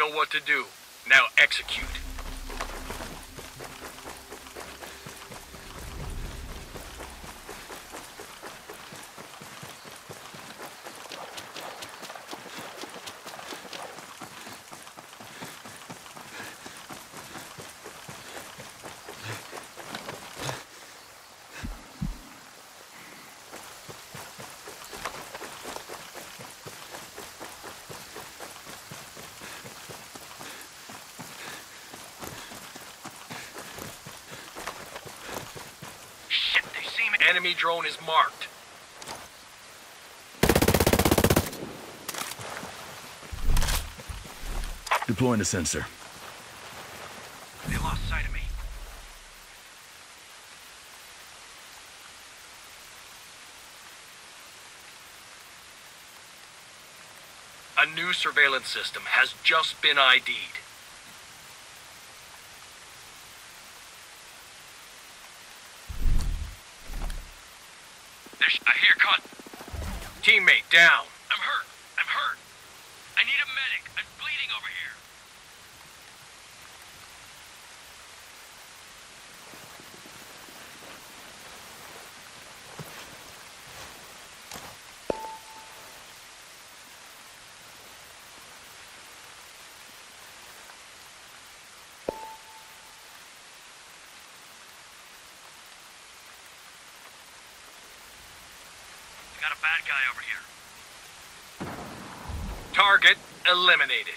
know what to do. Now execute. Enemy drone is marked. Deploying a sensor. They lost sight of me. A new surveillance system has just been ID'd. I hear cut. Teammate down. I'm hurt. I need a medic. I'm bleeding over here. Got a bad guy over here. Target eliminated.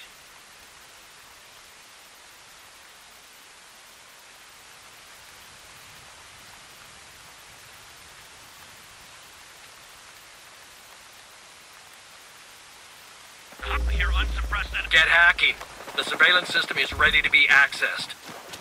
Here, unsuppressed enemy. Get hacking. The surveillance system is ready to be accessed.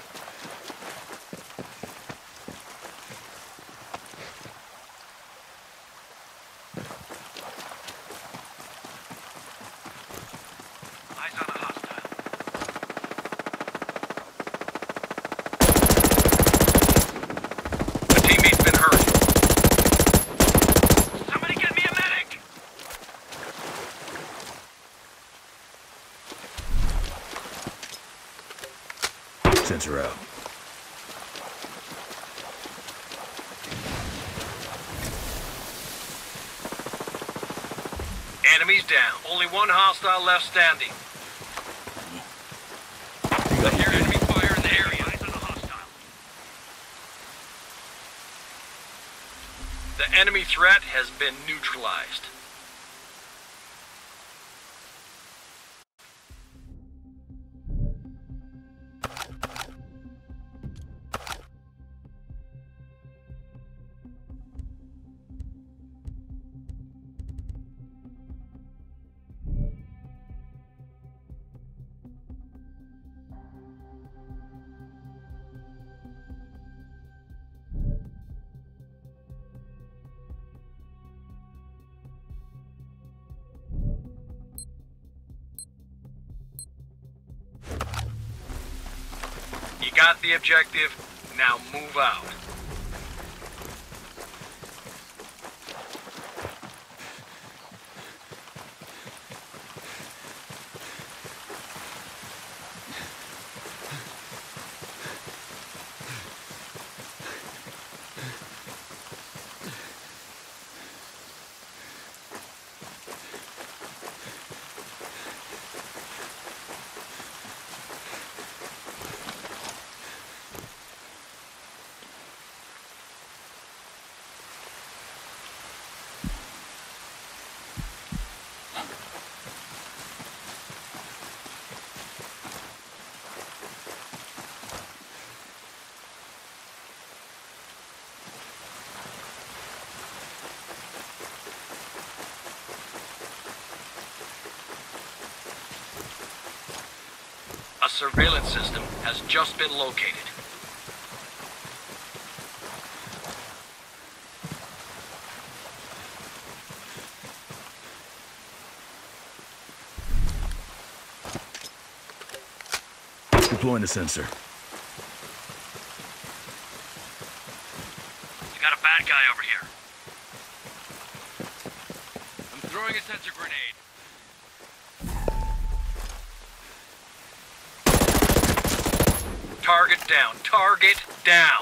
Sensor out. Enemies down. Only one hostile left standing. I hear enemy fire in the area. Eyes on the hostile. The enemy threat has been neutralized. You got the objective, now move out. A surveillance system has just been located. Deploying a sensor. You got a bad guy over here. I'm throwing a sensor grenade. Target down. Target down.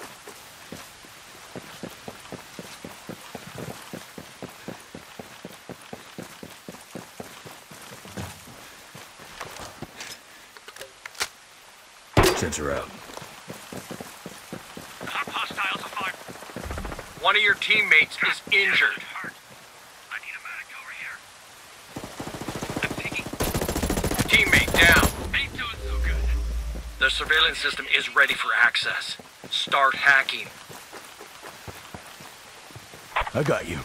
Sensor out. Hostiles afire. One of your teammates is injured. I need a medic over here. I'm taking. Teammate down. Ain't doing so good. The surveillance system is ready for access. Start hacking. I got you.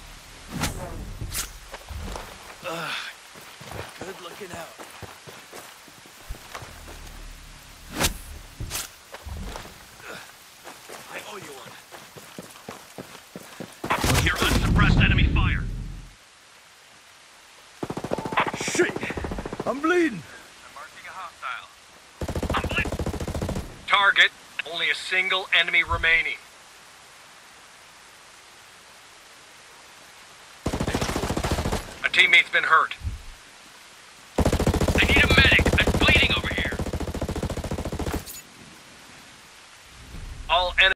Good looking out. I owe you one. You're unsuppressed enemy fire. Shit! I'm bleeding. I'm marking a hostile. I'm bleeding. Target. Only a single enemy remaining. A teammate's been hurt.